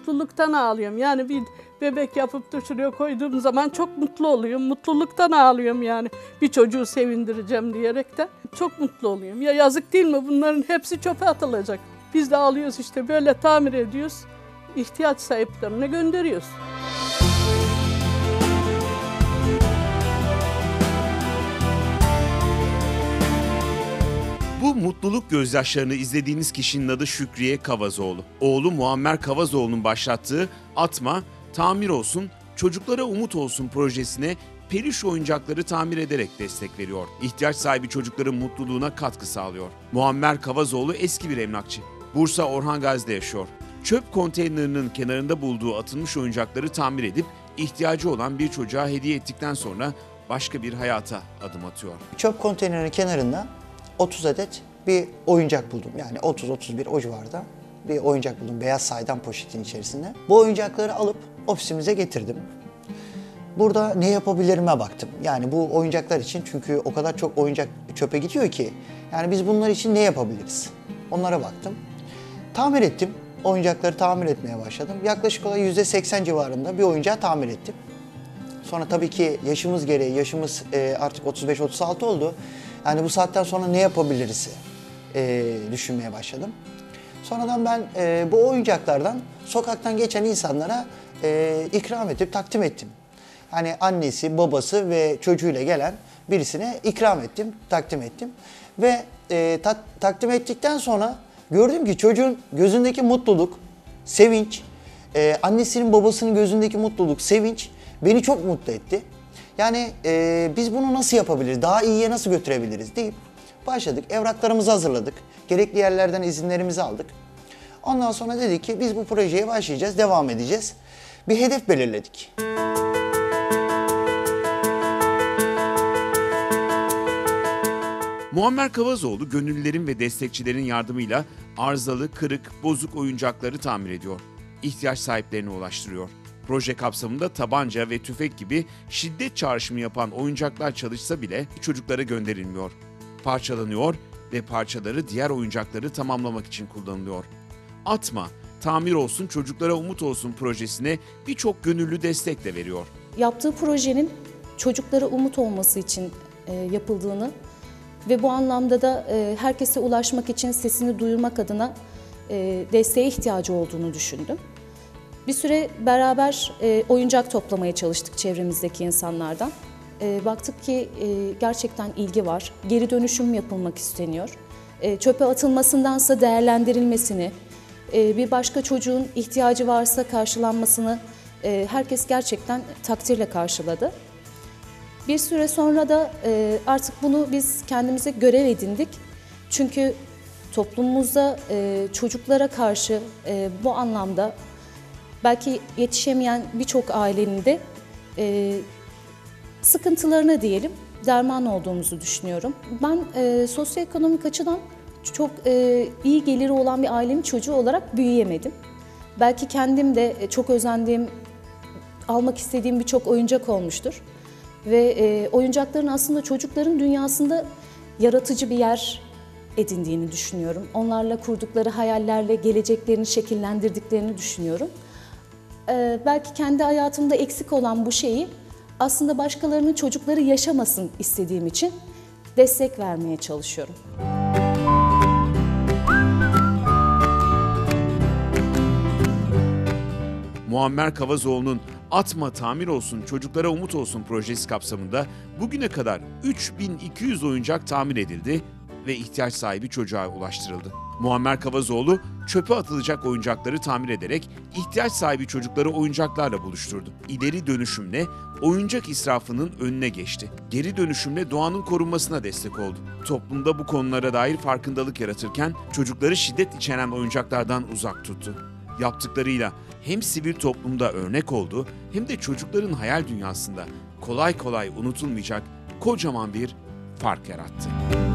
mutluluktan ağlıyorum. Yani bir bebek yapıp da şuraya koyduğum zaman çok mutlu oluyorum. Mutluluktan ağlıyorum yani. Bir çocuğu sevindireceğim diyerek de çok mutlu oluyorum. Ya yazık değil mi? Bunların hepsi çöpe atılacak. Biz de alıyoruz işte böyle tamir ediyoruz. İhtiyaç sahiplerine gönderiyoruz. Bu mutluluk gözyaşlarını izlediğiniz kişinin adı Şükriye Kavazoğlu. Oğlu Muammer Kavazoğlu'nun başlattığı Atma, Tamir Olsun, Çocuklara Umut Olsun projesine peluş oyuncakları tamir ederek destek veriyor. İhtiyaç sahibi çocukların mutluluğuna katkı sağlıyor. Muammer Kavazoğlu eski bir emlakçı. Bursa Orhan Gazi'de yaşıyor. Çöp konteynerinin kenarında bulduğu atılmış oyuncakları tamir edip ihtiyacı olan bir çocuğa hediye ettikten sonra başka bir hayata adım atıyor. Çöp konteynerinin kenarında 30 adet bir oyuncak buldum. Yani 30-31 o civarda bir oyuncak buldum beyaz saydam poşetin içerisinde. Bu oyuncakları alıp ofisimize getirdim. Burada ne yapabilirime baktım. Yani bu oyuncaklar için, çünkü o kadar çok oyuncak çöpe gidiyor ki. Yani biz bunlar için ne yapabiliriz? Onlara baktım. Tamir ettim. Oyuncakları tamir etmeye başladım. Yaklaşık olarak %80 civarında bir oyuncağı tamir ettim. Sonra tabii ki yaşımız gereği, yaşımız artık 35-36 oldu. Yani bu saatten sonra ne yapabiliriz düşünmeye başladım. Sonradan ben bu oyuncaklardan sokaktan geçen insanlara ikram edip takdim ettim. Yani annesi, babası ve çocuğuyla gelen birisine ikram ettim, takdim ettim. Ve takdim ettikten sonra gördüm ki çocuğun gözündeki mutluluk, sevinç, annesinin babasının gözündeki mutluluk, sevinç beni çok mutlu etti. Yani biz bunu nasıl yapabiliriz, daha iyiye nasıl götürebiliriz deyip başladık. Evraklarımızı hazırladık, gerekli yerlerden izinlerimizi aldık. Ondan sonra dedik ki biz bu projeye başlayacağız, devam edeceğiz. Bir hedef belirledik. Muammer Kavazoğlu gönüllülerin ve destekçilerin yardımıyla arızalı, kırık, bozuk oyuncakları tamir ediyor. İhtiyaç sahiplerine ulaştırıyor. Proje kapsamında tabanca ve tüfek gibi şiddet çağrışımı yapan oyuncaklar çalışsa bile çocuklara gönderilmiyor. Parçalanıyor ve parçaları diğer oyuncakları tamamlamak için kullanılıyor. Atma, Tamir Olsun, Çocuklara Umut Olsun projesine birçok gönüllü destek de veriyor. Yaptığı projenin çocuklara umut olması için yapıldığını ve bu anlamda da herkese ulaşmak için sesini duyurmak adına desteğe ihtiyacı olduğunu düşündüm. Bir süre beraber oyuncak toplamaya çalıştık çevremizdeki insanlardan. Baktık ki gerçekten ilgi var, geri dönüşüm yapılmak isteniyor. Çöpe atılmasındansa değerlendirilmesini, bir başka çocuğun ihtiyacı varsa karşılanmasını herkes gerçekten takdirle karşıladı. Bir süre sonra da artık bunu biz kendimize görev edindik. Çünkü toplumumuzda çocuklara karşı bu anlamda belki yetişemeyen birçok ailenin de sıkıntılarına diyelim derman olduğumuzu düşünüyorum. Ben sosyoekonomik açıdan çok iyi geliri olan bir ailenin çocuğu olarak büyüyemedim. Belki kendim de çok özendiğim, almak istediğim birçok oyuncak olmuştur. Ve oyuncakların aslında çocukların dünyasında yaratıcı bir yer edindiğini düşünüyorum. Onlarla kurdukları hayallerle geleceklerini şekillendirdiklerini düşünüyorum. Belki kendi hayatımda eksik olan bu şeyi aslında başkalarının çocukları yaşamasın istediğim için destek vermeye çalışıyorum. Muammer Kavazoğlu'nun Atma, Tamir Olsun, Çocuklara Umut Olsun projesi kapsamında bugüne kadar 3200 oyuncak tamir edildi ve ihtiyaç sahibi çocuğa ulaştırıldı. Muammer Kavazoğlu çöpe atılacak oyuncakları tamir ederek ihtiyaç sahibi çocukları oyuncaklarla buluşturdu. İleri dönüşümle oyuncak israfının önüne geçti. Geri dönüşümle doğanın korunmasına destek oldu. Toplumda bu konulara dair farkındalık yaratırken çocukları şiddet içeren oyuncaklardan uzak tuttu. Yaptıklarıyla hem sivil toplumda örnek oldu hem de çocukların hayal dünyasında kolay kolay unutulmayacak kocaman bir fark yarattı.